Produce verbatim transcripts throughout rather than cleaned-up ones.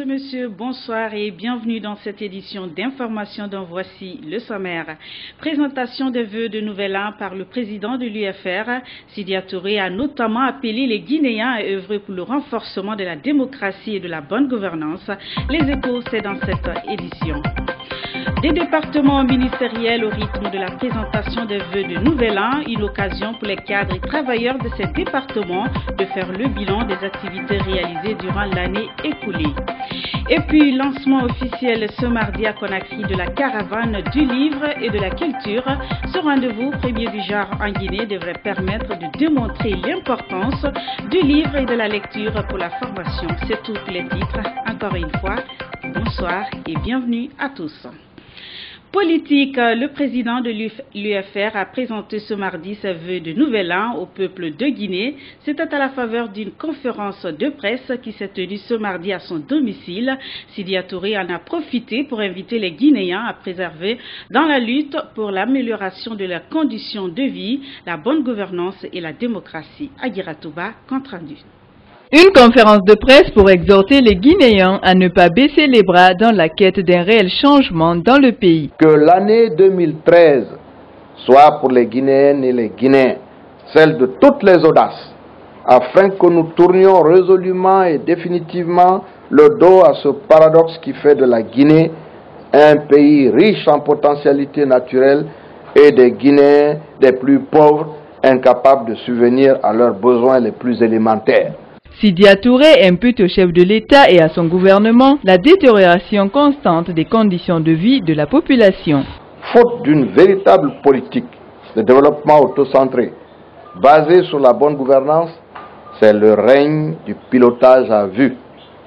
et messieurs, bonsoir et bienvenue dans cette édition d'information dont voici le sommaire. Présentation des vœux de Nouvel An par le président de l'U F R. Sidya Touré a notamment appelé les Guinéens à œuvrer pour le renforcement de la démocratie et de la bonne gouvernance. Les Échos, c'est dans cette édition. Des départements ministériels au rythme de la présentation des vœux de Nouvel An, une occasion pour les cadres et travailleurs de ces départements de faire le bilan des activités réalisées durant l'année écoulée. Et puis, lancement officiel ce mardi à Conakry de la caravane du livre et de la culture. Ce rendez-vous, premier du genre en Guinée, devrait permettre de démontrer l'importance du livre et de la lecture pour la formation. C'est tout pour les titres. Encore une fois, bonsoir et bienvenue à tous. Politique, le président de l'U F R a présenté ce mardi ses vœux de Nouvel An au peuple de Guinée. C'était à la faveur d'une conférence de presse qui s'est tenue ce mardi à son domicile. Sidya Touré en a profité pour inviter les Guinéens à préserver dans la lutte pour l'amélioration de leurs conditions de vie, la bonne gouvernance et la démocratie. Aguira Touba, compte rendu. Une conférence de presse pour exhorter les Guinéens à ne pas baisser les bras dans la quête d'un réel changement dans le pays. Que l'année deux mille treize soit pour les Guinéennes et les Guinéens celle de toutes les audaces, afin que nous tournions résolument et définitivement le dos à ce paradoxe qui fait de la Guinée un pays riche en potentialités naturelles et des Guinéens des plus pauvres, incapables de subvenir à leurs besoins les plus élémentaires. Sidya Touré impute au chef de l'État et à son gouvernement la détérioration constante des conditions de vie de la population. Faute d'une véritable politique de développement autocentré basée sur la bonne gouvernance, c'est le règne du pilotage à vue.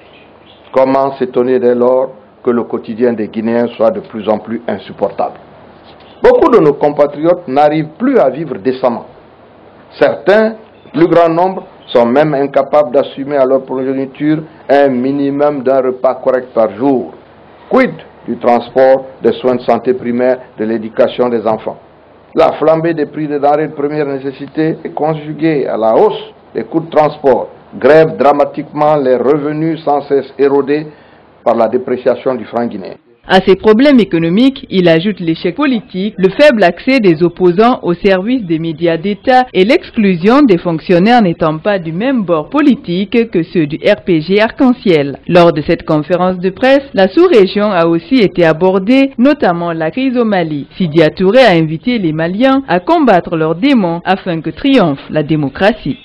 Comment s'étonner dès lors que le quotidien des Guinéens soit de plus en plus insupportable? Beaucoup de nos compatriotes n'arrivent plus à vivre décemment. Certains, plus grand nombre, sont même incapables d'assumer à leur progéniture un minimum d'un repas correct par jour. Quid du transport, des soins de santé primaires, de l'éducation des enfants? La flambée des prix des denrées de première nécessité est conjuguée à la hausse des coûts de transport, grève dramatiquement les revenus sans cesse érodés par la dépréciation du franc guinéen. À ces problèmes économiques, il ajoute l'échec politique, le faible accès des opposants aux services des médias d'État et l'exclusion des fonctionnaires n'étant pas du même bord politique que ceux du R P G Arc-en-Ciel. Lors de cette conférence de presse, la sous-région a aussi été abordée, notamment la crise au Mali. Sidya Touré a invité les Maliens à combattre leurs démons afin que triomphe la démocratie.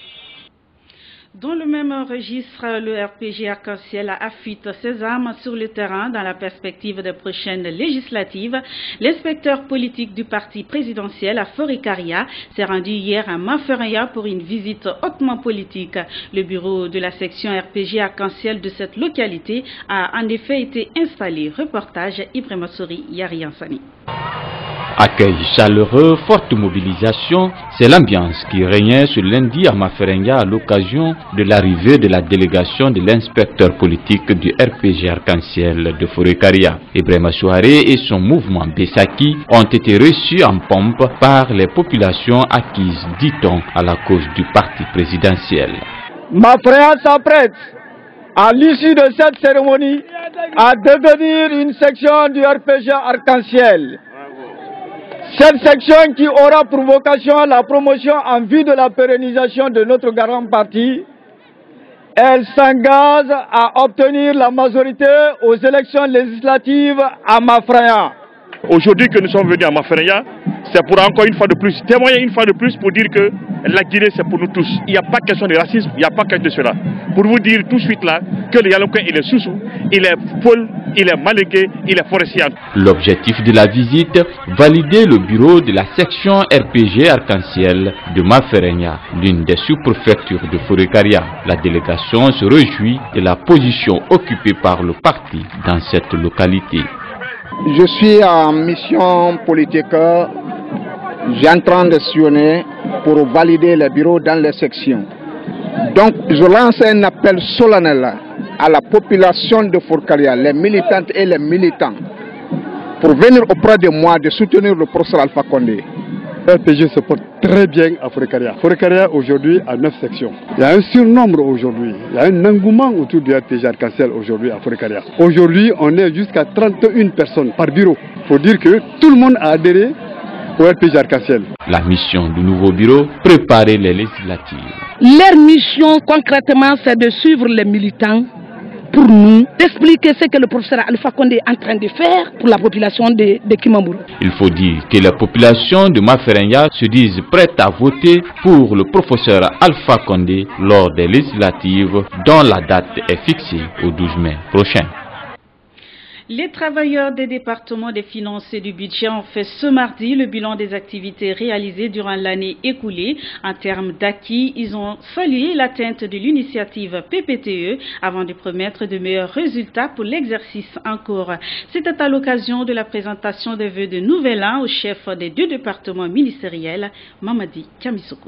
Dans le même registre, le R P G Arc-en-Ciel affûte ses armes sur le terrain dans la perspective des prochaines législatives. L'inspecteur politique du parti présidentiel à Forikaria s'est rendu hier à Mafereya pour une visite hautement politique. Le bureau de la section R P G Arc-en-Ciel de cette localité a en effet été installé. Reportage Ibrahima Souri, Yari Ansani. Accueil chaleureux, forte mobilisation, c'est l'ambiance qui régnait ce lundi à Mafereya à l'occasion de l'arrivée de la délégation de l'inspecteur politique du R P G Arc-en-Ciel de Forikaria. Ibrahima Souharé et son mouvement Bessaki ont été reçus en pompe par les populations acquises, dit-on, à la cause du parti présidentiel. Mafereya s'apprête, à l'issue de cette cérémonie, à devenir une section du R P G Arc-en-Ciel. Cette section qui aura pour vocation la promotion en vue de la pérennisation de notre grand parti, elle s'engage à obtenir la majorité aux élections législatives à Mafereya. Aujourd'hui que nous sommes venus à Mafereya, c'est pour encore une fois de plus, témoigner une fois de plus pour dire que la Guinée c'est pour nous tous. Il n'y a pas question de racisme, il n'y a pas question de cela. Pour vous dire tout de suite là que le Yalonkoin il est Soussou, il est Paul, il est Malégué, il est Forestier. L'objectif de la visite, valider le bureau de la section R P G Arc-en-Ciel de Mafereya, l'une des sous-préfectures de Forikaria. La délégation se réjouit de la position occupée par le parti dans cette localité. Je suis en mission politique. J'ai en train de sillonner pour valider le bureau dans les sections. Donc, je lance un appel solennel à la population de Forikaria, les militantes et les militants, pour venir auprès de moi de soutenir le professeur Alpha Condé. R P G se porte très bien à Forécaria. Forécaria aujourd'hui a neuf sections. Il y a un surnombre aujourd'hui. Il y a un engouement autour du R P G Arc-en-Ciel aujourd'hui à Forécaria. Aujourd'hui, on est jusqu'à trente et une personnes par bureau. Il faut dire que tout le monde a adhéré au R P G Arc-en-Ciel. La mission du nouveau bureau, préparer les législatives. Leur mission concrètement, c'est de suivre les militants pour nous, d'expliquer ce que le professeur Alpha Condé est en train de faire pour la population de, de Kimamburu. Il faut dire que la population de Maferenga se disent prête à voter pour le professeur Alpha Condé lors des législatives dont la date est fixée au douze mai prochain. Les travailleurs des départements des finances et du budget ont fait ce mardi le bilan des activités réalisées durant l'année écoulée. En termes d'acquis, ils ont salué l'atteinte de l'initiative P P T E avant de promettre de meilleurs résultats pour l'exercice en cours. C'était à l'occasion de la présentation des vœux de Nouvel An au chef des deux départements ministériels, Mamadi Kamisoko.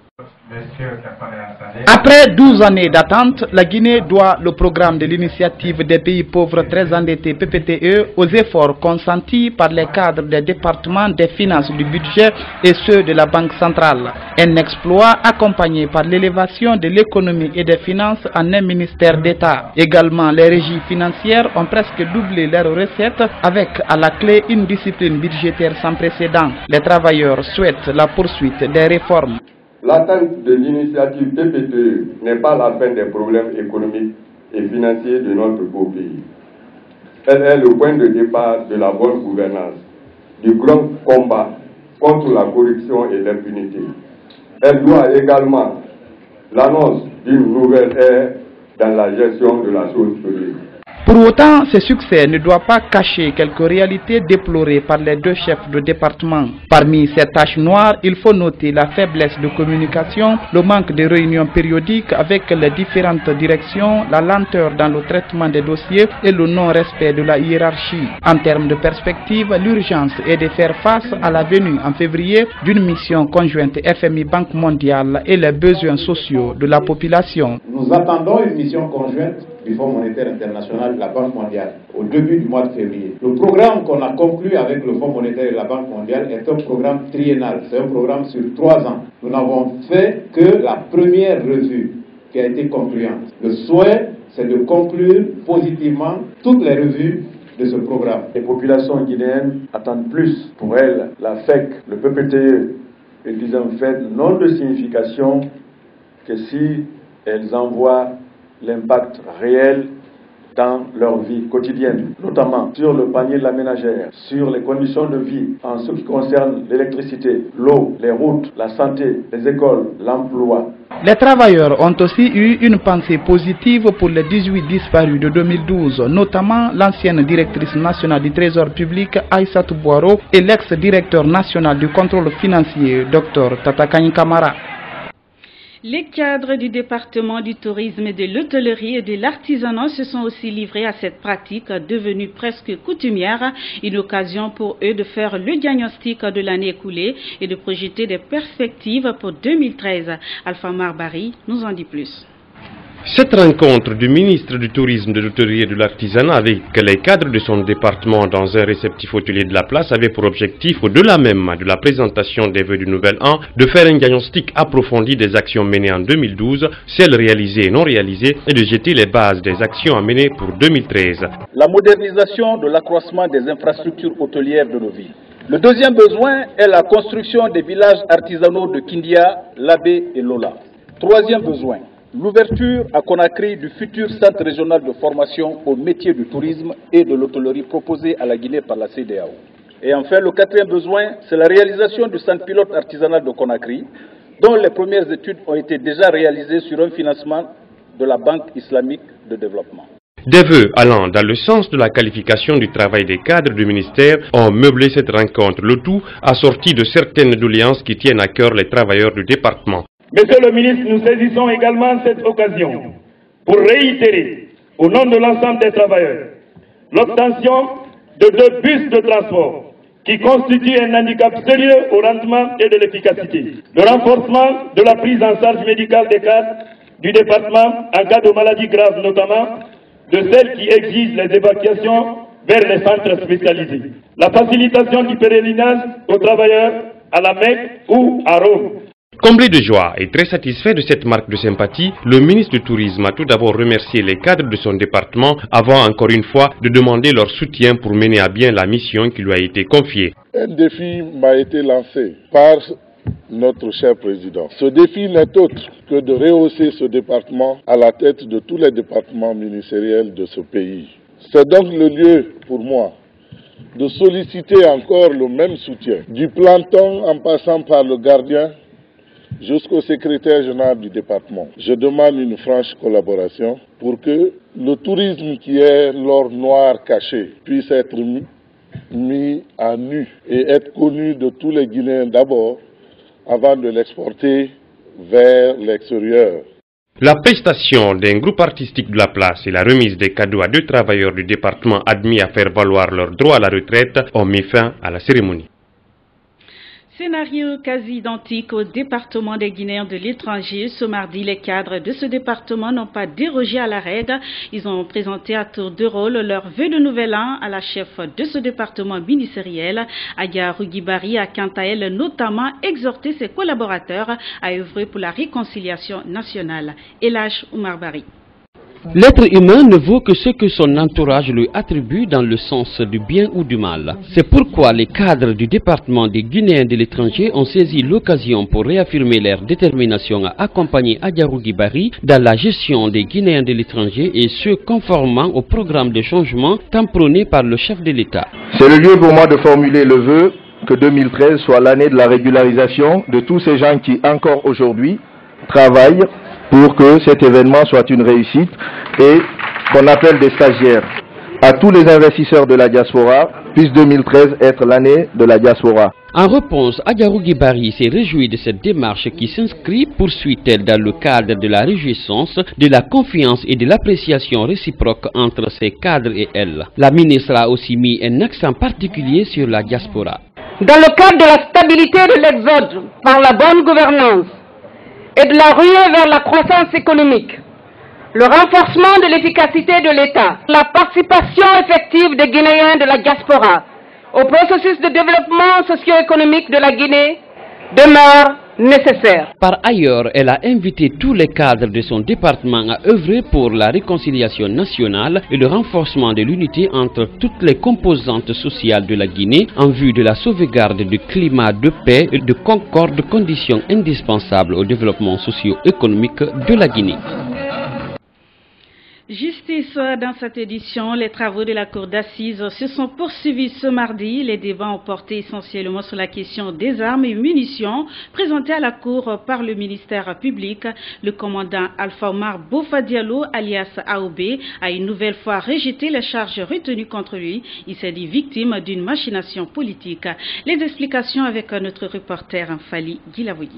Après douze années d'attente, la Guinée doit le programme de l'initiative des pays pauvres très endettés P P T E aux efforts consentis par les cadres des départements des finances du budget et ceux de la Banque centrale. Un exploit accompagné par l'élévation de l'économie et des finances en un ministère d'État. Également, les régies financières ont presque doublé leurs recettes avec à la clé une discipline budgétaire sans précédent. Les travailleurs souhaitent la poursuite des réformes. L'attente de l'initiative P P T E n'est pas la fin des problèmes économiques et financiers de notre beau pays. Elle est le point de départ de la bonne gouvernance, du grand combat contre la corruption et l'impunité. Elle doit également l'annonce d'une nouvelle ère dans la gestion de la chose publique. Pour autant, ce succès ne doit pas cacher quelques réalités déplorées par les deux chefs de département. Parmi ces tâches noires, il faut noter la faiblesse de communication, le manque de réunions périodiques avec les différentes directions, la lenteur dans le traitement des dossiers et le non-respect de la hiérarchie. En termes de perspective, l'urgence est de faire face à la venue en février d'une mission conjointe F M I Banque mondiale et les besoins sociaux de la population. Nous attendons une mission conjointe du Fonds monétaire international et de la Banque mondiale au début du mois de février. Le programme qu'on a conclu avec le Fonds monétaire et la Banque mondiale est un programme triennal. C'est un programme sur trois ans. Nous n'avons fait que la première revue qui a été concluante. Le souhait, c'est de conclure positivement toutes les revues de ce programme. Les populations guinéennes attendent plus. Pour elles, la F E C, le P P T E, est en fait non de signification que si elles envoient l'impact réel dans leur vie quotidienne, notamment sur le panier de la ménagère, sur les conditions de vie en ce qui concerne l'électricité, l'eau, les routes, la santé, les écoles, l'emploi. Les travailleurs ont aussi eu une pensée positive pour les dix-huit disparus de deux mille douze, notamment l'ancienne directrice nationale du Trésor public Aïssatou Boiro et l'ex-directeur national du contrôle financier Dr Tatakani Kamara. Les cadres du département du tourisme, de l'hôtellerie et de l'artisanat se sont aussi livrés à cette pratique devenue presque coutumière, une occasion pour eux de faire le diagnostic de l'année écoulée et de projeter des perspectives pour deux mille treize. Alpha Marbari nous en dit plus. Cette rencontre du ministre du Tourisme, de l'Hôtellerie et de l'Artisanat avec les cadres de son département dans un réceptif hôtelier de la place avait pour objectif, au-delà même de la présentation des vœux du Nouvel An, de faire un diagnostic approfondi des actions menées en deux mille douze, celles réalisées et non réalisées, et de jeter les bases des actions à mener pour deux mille treize. La modernisation de l'accroissement des infrastructures hôtelières de nos villes. Le deuxième besoin est la construction des villages artisanaux de Kindia, Labé et Lola. Troisième besoin, l'ouverture à Conakry du futur centre régional de formation aux métiers du tourisme et de l'hôtellerie proposé à la Guinée par la C E D E A O. Et enfin, le quatrième besoin, c'est la réalisation du centre pilote artisanal de Conakry, dont les premières études ont été déjà réalisées sur un financement de la Banque islamique de développement. Des vœux allant dans le sens de la qualification du travail des cadres du ministère ont meublé cette rencontre, le tout assorti de certaines doléances qui tiennent à cœur les travailleurs du département. Monsieur le ministre, nous saisissons également cette occasion pour réitérer, au nom de l'ensemble des travailleurs, l'obtention de deux bus de transport qui constituent un handicap sérieux au rendement et de l'efficacité. Le renforcement de la prise en charge médicale des cadres du département en cas de maladies graves, notamment de celles qui exigent les évacuations vers les centres spécialisés. La facilitation du pèlerinage aux travailleurs à la Mecque ou à Rome. Comblé de joie et très satisfait de cette marque de sympathie, le ministre du Tourisme a tout d'abord remercié les cadres de son département avant encore une fois de demander leur soutien pour mener à bien la mission qui lui a été confiée. Un défi m'a été lancé par notre cher président. Ce défi n'est autre que de rehausser ce département à la tête de tous les départements ministériels de ce pays. C'est donc le lieu pour moi de solliciter encore le même soutien, du planton en passant par le gardien jusqu'au secrétaire général du département. Je demande une franche collaboration pour que le tourisme qui est l'or noir caché puisse être mis, mis à nu et être connu de tous les Guinéens d'abord avant de l'exporter vers l'extérieur. La prestation d'un groupe artistique de la place et la remise des cadeaux à deux travailleurs du département admis à faire valoir leur droit à la retraite ont mis fin à la cérémonie. Scénario quasi identique au département des Guinéens de l'étranger. Ce mardi, les cadres de ce département n'ont pas dérogé à la règle. Ils ont présenté à tour de rôle leur vœu de nouvel an à la chef de ce département ministériel. Aya Rugibari a quant à elle notamment exhorté ses collaborateurs à œuvrer pour la réconciliation nationale. Elhaj Oumar Bari. L'être humain ne vaut que ce que son entourage lui attribue dans le sens du bien ou du mal. C'est pourquoi les cadres du département des Guinéens de l'étranger ont saisi l'occasion pour réaffirmer leur détermination à accompagner Aya Rugibari dans la gestion des Guinéens de l'étranger et ce conformément au programme de changement tant prôné par le chef de l'État. C'est le lieu pour moi de formuler le vœu que deux mille treize soit l'année de la régularisation de tous ces gens qui encore aujourd'hui travaillent pour que cet événement soit une réussite et qu'on appelle des stagiaires. À tous les investisseurs de la diaspora, puisse deux mille treize être l'année de la diaspora. En réponse, Aya Rugibari s'est réjouie de cette démarche qui s'inscrit, poursuit-elle, dans le cadre de la réjouissance, de la confiance et de l'appréciation réciproque entre ses cadres et elle. La ministre a aussi mis un accent particulier sur la diaspora. Dans le cadre de la stabilité de l'exode par la bonne gouvernance, et de la ruée vers la croissance économique, le renforcement de l'efficacité de l'État, la participation effective des Guinéens de la diaspora au processus de développement socio-économique de la Guinée demeure nécessaire. Par ailleurs, elle a invité tous les cadres de son département à œuvrer pour la réconciliation nationale et le renforcement de l'unité entre toutes les composantes sociales de la Guinée en vue de la sauvegarde du climat de paix et de concorde, conditions indispensables au développement socio-économique de la Guinée. Justice, dans cette édition, les travaux de la Cour d'assises se sont poursuivis ce mardi. Les débats ont porté essentiellement sur la question des armes et munitions présentées à la Cour par le ministère public. Le commandant Alpha Omar Bofa Diallo, alias A O B, a une nouvelle fois rejeté les charges retenues contre lui. Il s'est dit victime d'une machination politique. Les explications avec notre reporter Fali Guilavoyi.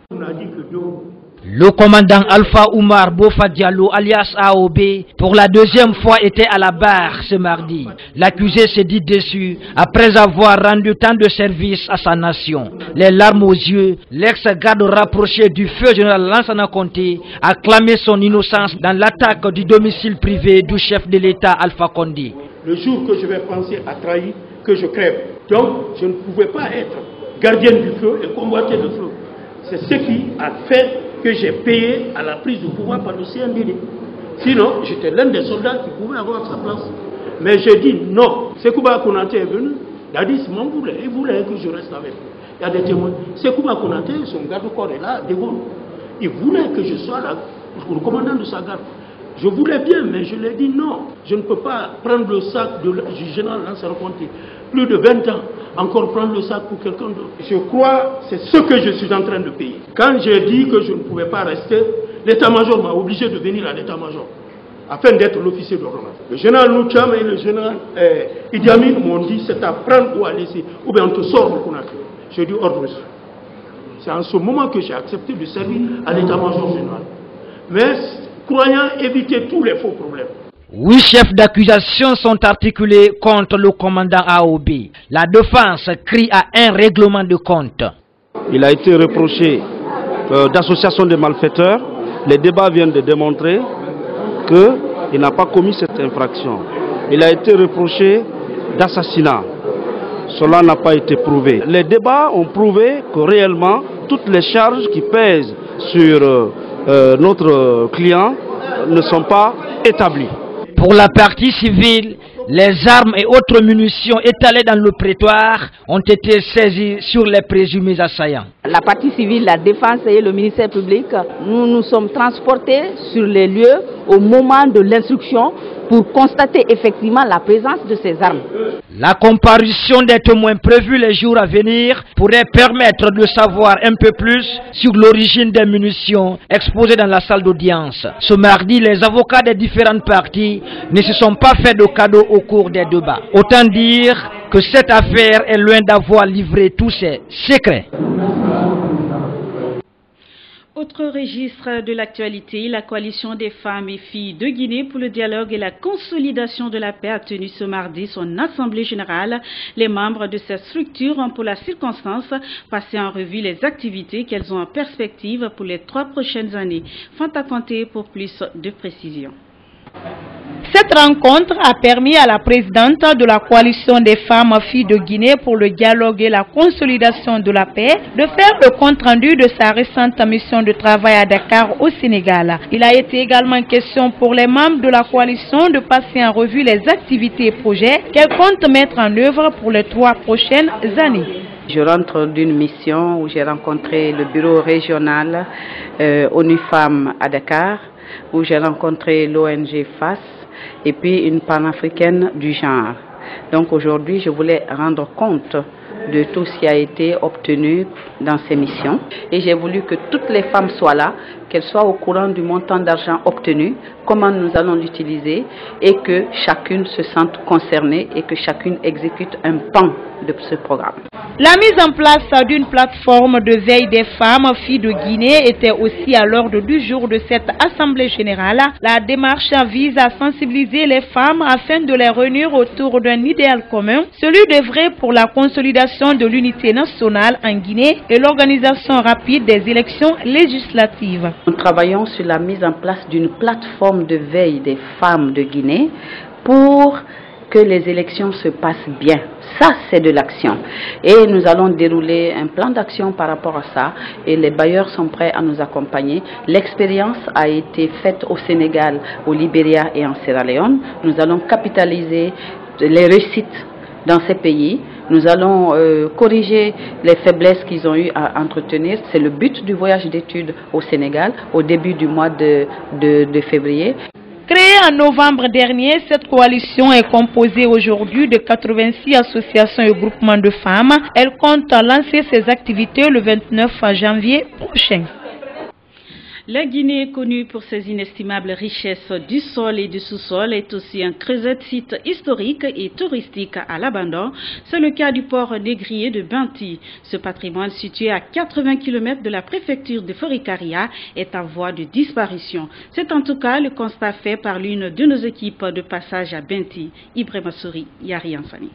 Le commandant Alpha Oumar Bofa Diallo, alias A O B, pour la deuxième fois était à la barre ce mardi. L'accusé s'est dit déçu après avoir rendu tant de services à sa nation. Les larmes aux yeux, l'ex-garde rapproché du feu général Lansana Conté a clamé son innocence dans l'attaque du domicile privé du chef de l'État Alpha Condé. Le jour que je vais penser à trahir, que je crève. Donc je ne pouvais pas être gardien du feu et convoiter le feu. C'est ce qui a fait que j'ai payé à la prise de pouvoir par le C N D D. Sinon, j'étais l'un des soldats qui pouvait avoir sa place. Mais j'ai dit non. Sekouba Konaté est venu. Dadis m'en voulait. Il voulait que je reste avec lui. Il y a des témoins. Sekouba Konaté, son garde-corps est là, de Gaulle. Il voulait que je sois là, le commandant de sa garde. Je voulais bien, mais je lui ai dit non. Je ne peux pas prendre le sac de, du général Lansana Conté. Plus de vingt ans, encore prendre le sac pour quelqu'un d'autre. Je crois que c'est ce que je suis en train de payer. Quand j'ai dit que je ne pouvais pas rester, l'état-major m'a obligé de venir à l'état-major afin d'être l'officier d'ordonnance. Le général Noucham et le général euh, Idi Amin m'ont dit c'est à prendre ou à laisser, ou bien on te sort de Conakry. J'ai dit ordre reçu. C'est en ce moment que j'ai accepté de servir à l'état-major général. Mais croyant éviter tous les faux problèmes. Huit chefs d'accusation sont articulés contre le commandant A O B. La défense crie à un règlement de compte. Il a été reproché euh, d'association de malfaiteurs. Les débats viennent de démontrer qu'il n'a pas commis cette infraction. Il a été reproché d'assassinat. cela n'a pas été prouvé. Les débats ont prouvé que réellement, toutes les charges qui pèsent sur euh, euh, notre client ne sont pas établies. Pour la partie civile, les armes et autres munitions étalées dans le prétoire ont été saisies sur les présumés assaillants. La partie civile, la défense et le ministère public, nous nous sommes transportés sur les lieux au moment de l'instruction pour constater effectivement la présence de ces armes. La comparution des témoins prévue les jours à venir pourrait permettre de savoir un peu plus sur l'origine des munitions exposées dans la salle d'audience. Ce mardi, les avocats des différentes parties ne se sont pas fait de cadeaux au cours des débats. Autant dire que cette affaire est loin d'avoir livré tous ses secrets. Autre registre de l'actualité, la coalition des femmes et filles de Guinée pour le dialogue et la consolidation de la paix a tenu ce mardi son assemblée générale. Les membres de cette structure ont pour la circonstance passé en revue les activités qu'elles ont en perspective pour les trois prochaines années. Fanta Conté pour plus de précisions. Cette rencontre a permis à la présidente de la coalition des femmes filles de Guinée pour le dialogue et la consolidation de la paix de faire le compte-rendu de sa récente mission de travail à Dakar au Sénégal. Il a été également question pour les membres de la coalition de passer en revue les activités et projets qu'elle compte mettre en œuvre pour les trois prochaines années. Je rentre d'une mission où j'ai rencontré le bureau régional euh, ONU Femmes à Dakar, où j'ai rencontré l'O N G F A S et puis une panafricaine du genre. Donc aujourd'hui, je voulais rendre compte de tout ce qui a été obtenu dans ces missions. Et j'ai voulu que toutes les femmes soient là, qu'elles soient au courant du montant d'argent obtenu, comment nous allons l'utiliser et que chacune se sente concernée et que chacune exécute un pan de ce programme. La mise en place d'une plateforme de veille des femmes filles de Guinée était aussi à l'ordre du jour de cette assemblée générale. La démarche vise à sensibiliser les femmes afin de les réunir autour d'un idéal commun, celui d'œuvrer pour la consolidation de l'unité nationale en Guinée et l'organisation rapide des élections législatives. Nous travaillons sur la mise en place d'une plateforme de veille des femmes de Guinée pour que les élections se passent bien. Ça, c'est de l'action. Et nous allons dérouler un plan d'action par rapport à ça. Et les bailleurs sont prêts à nous accompagner. L'expérience a été faite au Sénégal, au Libéria et en Sierra Leone. Nous allons capitaliser les réussites dans ces pays. Nous allons euh, corriger les faiblesses qu'ils ont eu à entretenir. C'est le but du voyage d'études au Sénégal au début du mois de, de, de février. Créée en novembre dernier, cette coalition est composée aujourd'hui de quatre-vingt-six associations et groupements de femmes. Elle compte lancer ses activités le vingt-neuf janvier prochain. La Guinée, connue pour ses inestimables richesses du sol et du sous-sol, est aussi un creuset de sites historiques et touristiques à l'abandon. C'est le cas du port négrier de Binti. Ce patrimoine, situé à quatre-vingts kilomètres de la préfecture de Forikaria, est en voie de disparition. C'est en tout cas le constat fait par l'une de nos équipes de passage à Binti, Ibrahima Souri, Yari Ansani.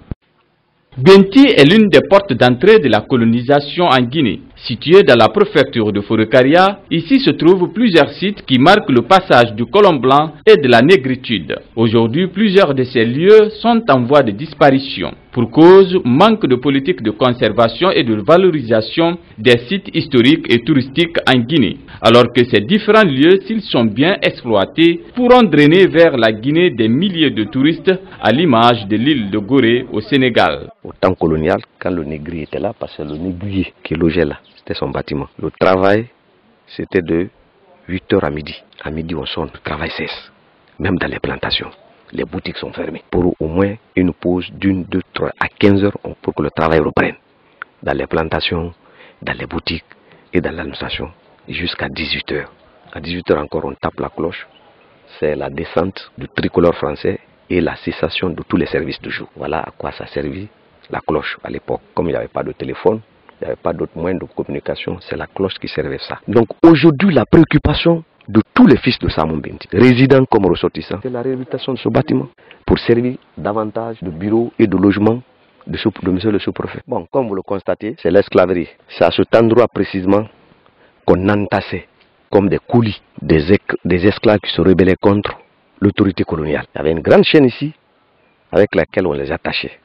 Binti est l'une des portes d'entrée de la colonisation en Guinée. Située dans la préfecture de Forikaria, ici se trouvent plusieurs sites qui marquent le passage du colon blanc et de la négritude. Aujourd'hui, plusieurs de ces lieux sont en voie de disparition. Pour cause, manque de politique de conservation et de valorisation des sites historiques et touristiques en Guinée. Alors que ces différents lieux, s'ils sont bien exploités, pourront drainer vers la Guinée des milliers de touristes à l'image de l'île de Gorée au Sénégal. Au temps colonial, quand le négrier était là, parce que le négrier qui logeait là, c'était son bâtiment. Le travail, c'était de huit heures à midi. À midi, on sonne, le travail cesse. Même dans les plantations, les boutiques sont fermées. Pour au moins une pause d'une, deux, trois, à quinze heures, pour que le travail reprenne. Dans les plantations, dans les boutiques et dans l'administration, jusqu'à dix-huit heures. À dix-huit heures encore, on tape la cloche. C'est la descente du tricolore français et la cessation de tous les services du jour. Voilà à quoi ça servait la cloche à l'époque. Comme il n'y avait pas de téléphone, il n'y avait pas d'autres moyens de communication, c'est la cloche qui servait ça. Donc aujourd'hui, la préoccupation de tous les fils de Samon Binti, résidents comme ressortissants, c'est la réhabilitation de ce bâtiment pour servir davantage de bureaux et de logements de, sous, de monsieur le sous-préfet. Bon, comme vous le constatez, c'est l'esclaverie. C'est à cet endroit précisément qu'on entassait comme des coulis des, des esclaves qui se rebellaient contre l'autorité coloniale. Il y avait une grande chaîne ici avec laquelle on les attachait.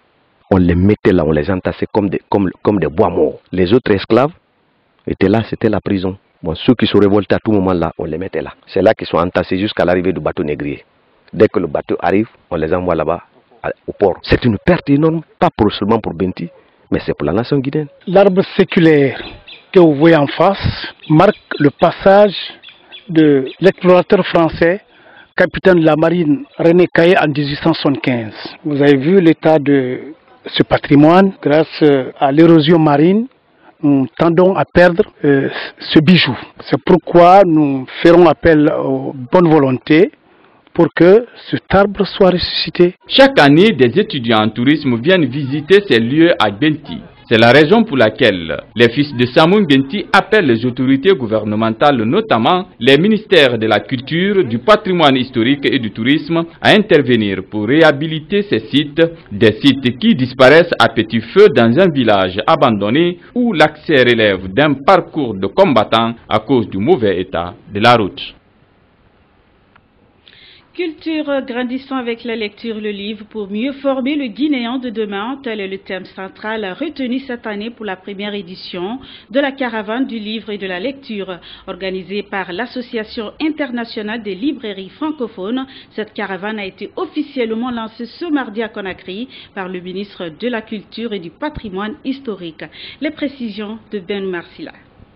on les mettait là, on les entassait comme des, comme, comme des bois morts. Les autres esclaves étaient là, c'était la prison. Bon, ceux qui se révoltaient à tout moment là, on les mettait là. C'est là qu'ils sont entassés jusqu'à l'arrivée du bateau négrier. Dès que le bateau arrive, on les envoie là-bas au port. C'est une perte énorme, pas pour, seulement pour Benti, mais c'est pour la nation guinéenne. L'arbre séculaire que vous voyez en face marque le passage de l'explorateur français, capitaine de la marine René Caillé en dix-huit cent soixante-quinze. Vous avez vu l'état de ce patrimoine. Grâce à l'érosion marine, nous tendons à perdre euh, ce bijou. C'est pourquoi nous ferons appel aux bonnes volontés pour que cet arbre soit ressuscité. Chaque année, des étudiants en tourisme viennent visiter ces lieux à Benti. C'est la raison pour laquelle les fils de Samoun Benti appellent les autorités gouvernementales, notamment les ministères de la Culture, du Patrimoine historique et du Tourisme, à intervenir pour réhabiliter ces sites, des sites qui disparaissent à petit feu dans un village abandonné où l'accès relève d'un parcours de combattants à cause du mauvais état de la route. Culture grandissant avec la lecture, le livre pour mieux former le Guinéen de demain, tel est le thème central retenu cette année pour la première édition de la caravane du livre et de la lecture. Organisée par l'Association internationale des librairies francophones, cette caravane a été officiellement lancée ce mardi à Conakry par le ministre de la Culture et du Patrimoine historique. Les précisions de Ben Marsila.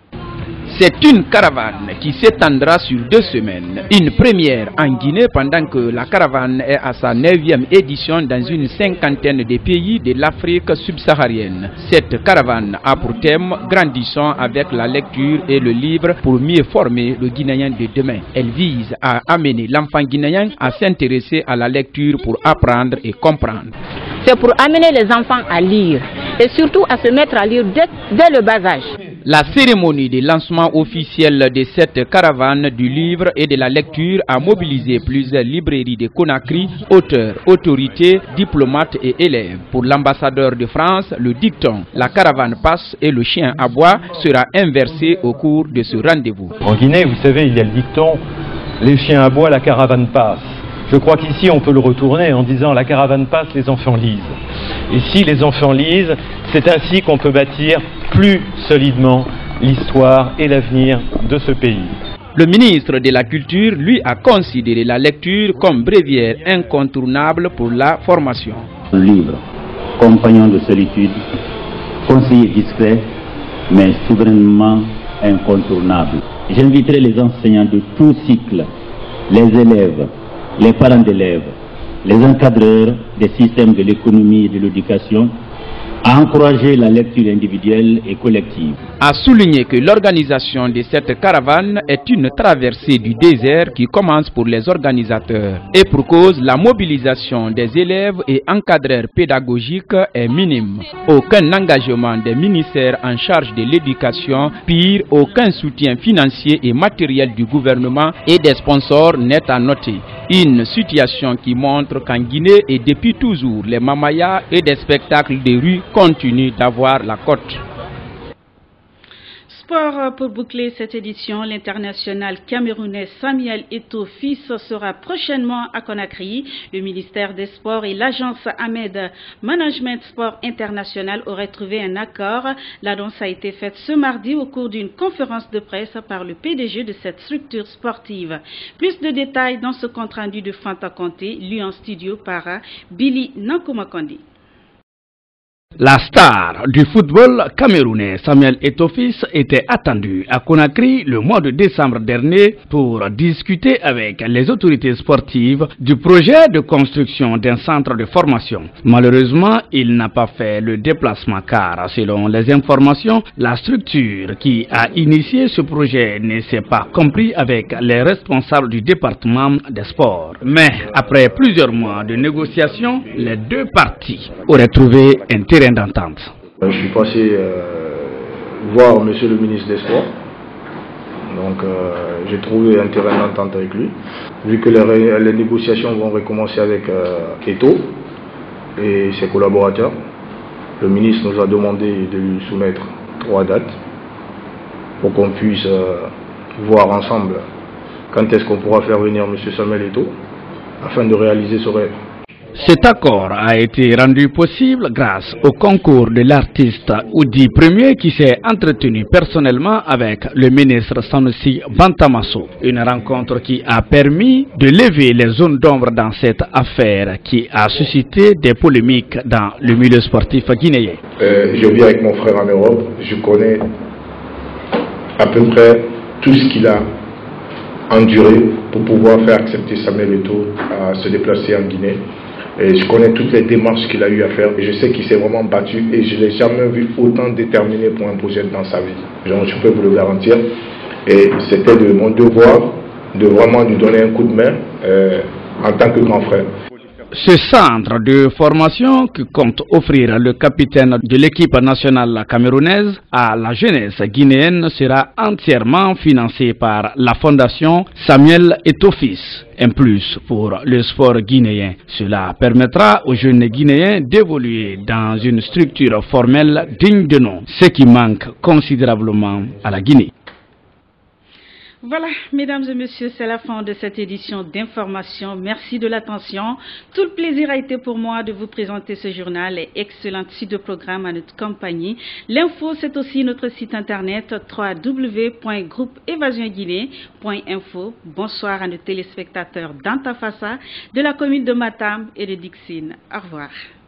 C'est une caravane qui s'étendra sur deux semaines. Une première en Guinée pendant que la caravane est à sa neuvième édition dans une cinquantaine de pays de l'Afrique subsaharienne. Cette caravane a pour thème « Grandissons avec la lecture et le livre pour mieux former le Guinéen de demain ». Elle vise à amener l'enfant guinéen à s'intéresser à la lecture pour apprendre et comprendre. C'est pour amener les enfants à lire et surtout à se mettre à lire dès, dès le bas âge. La cérémonie de lancement officiel de cette caravane du livre et de la lecture a mobilisé plusieurs librairies de Conakry, auteurs, autorités, diplomates et élèves. Pour l'ambassadeur de France, le dicton « La caravane passe et le chien aboie » sera inversé au cours de ce rendez-vous. En Guinée, vous savez, il y a le dicton « Les chiens aboient, la caravane passe ». Je crois qu'ici, on peut le retourner en disant « La caravane passe, les enfants lisent ». Et si les enfants lisent, c'est ainsi qu'on peut bâtir plus solidement l'histoire et l'avenir de ce pays. Le ministre de la Culture, lui, a considéré la lecture comme bréviaire incontournable pour la formation. Livre, compagnon de solitude, conseiller discret, mais souverainement incontournable. J'inviterai les enseignants de tout cycle, les élèves, les parents d'élèves, les encadreurs des systèmes de l'économie et de l'éducation à encourager la lecture individuelle et collective. A souligné que l'organisation de cette caravane est une traversée du désert qui commence pour les organisateurs. Et pour cause, la mobilisation des élèves et encadreurs pédagogiques est minime. Aucun engagement des ministères en charge de l'éducation, pire, aucun soutien financier et matériel du gouvernement et des sponsors n'est à noter. Une situation qui montre qu'en Guinée et depuis toujours, les mamayas et des spectacles de rue continue d'avoir la cote. Sport pour boucler cette édition, l'international camerounais Samuel Eto'o fils sera prochainement à Conakry. Le ministère des Sports et l'agence Ahmed Management Sport International auraient trouvé un accord. L'annonce a été faite ce mardi au cours d'une conférence de presse par le P D G de cette structure sportive. Plus de détails dans ce compte rendu de Fanta Conté, lu en studio par Billy Nankomakondi. La star du football camerounais Samuel Eto'o fils était attendu à Conakry le mois de décembre dernier pour discuter avec les autorités sportives du projet de construction d'un centre de formation. Malheureusement, il n'a pas fait le déplacement car, selon les informations, la structure qui a initié ce projet ne s'est pas compris avec les responsables du département des sports. Mais après plusieurs mois de négociations, les deux parties auraient trouvé un terrain d'entente. Je suis passé euh, voir monsieur le ministre des Sports. Donc euh, j'ai trouvé un terrain d'entente avec lui. Vu que les, les négociations vont recommencer avec euh, Eto'o et ses collaborateurs, le ministre nous a demandé de lui soumettre trois dates pour qu'on puisse euh, voir ensemble quand est-ce qu'on pourra faire venir monsieur Samuel Eto'o afin de réaliser ce rêve. Cet accord a été rendu possible grâce au concours de l'artiste Oudi Premier qui s'est entretenu personnellement avec le ministre Sanusi Bantamasso. Une rencontre qui a permis de lever les zones d'ombre dans cette affaire qui a suscité des polémiques dans le milieu sportif guinéen. Euh, je vis avec mon frère en Europe, je connais à peu près tout ce qu'il a enduré pour pouvoir faire accepter Samuel Eto'o à se déplacer en Guinée. Et je connais toutes les démarches qu'il a eu à faire et je sais qu'il s'est vraiment battu et je ne l'ai jamais vu autant déterminé pour un projet dans sa vie. Donc, je peux vous le garantir. Et c'était de mon devoir de vraiment lui donner un coup de main euh, en tant que grand frère. Ce centre de formation que compte offrir le capitaine de l'équipe nationale camerounaise à la jeunesse guinéenne sera entièrement financé par la fondation Samuel Eto'o Fils. Un plus pour le sport guinéen. Cela permettra aux jeunes Guinéens d'évoluer dans une structure formelle digne de nom, ce qui manque considérablement à la Guinée. Voilà, mesdames et messieurs, c'est la fin de cette édition d'information. Merci de l'attention. Tout le plaisir a été pour moi de vous présenter ce journal et excellente suite de programme à notre compagnie. L'info, c'est aussi notre site internet w w w point groupe évasion guinée point info. Bonsoir à nos téléspectateurs d'Antafassa, de la commune de Matam et de Dixine. Au revoir.